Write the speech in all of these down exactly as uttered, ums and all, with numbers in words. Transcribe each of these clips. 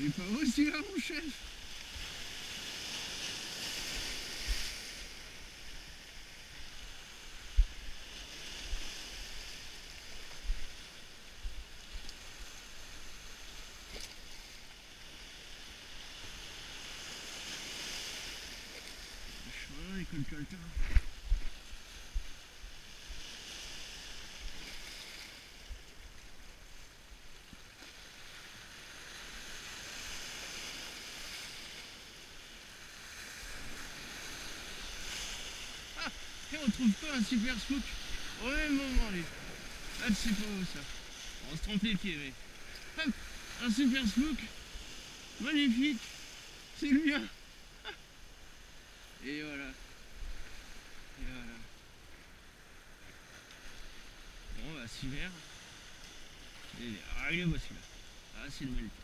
est pas beau celui-là, mon chef? Vachement les colcoltins. Et on trouve pas un super smook au même moment, les. Ah, c'est pas beau ça. On se trompe les pieds, mais. Hop, un super smook. Magnifique. C'est le mien. Et voilà. Et voilà. Bon, bah, super. Et, ah, il est beau celui-là. Ah, c'est le Maltais.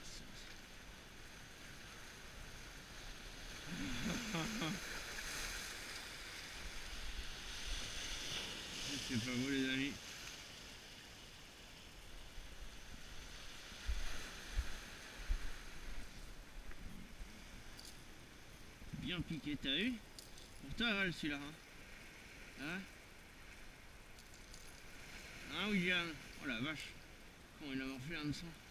C'est pas beau, les amis. Bien piqué, t'as vu? Pourtant, avale celui-là. Hein, hein, hein William? Oh la vache. Comment il a morflé un de sang.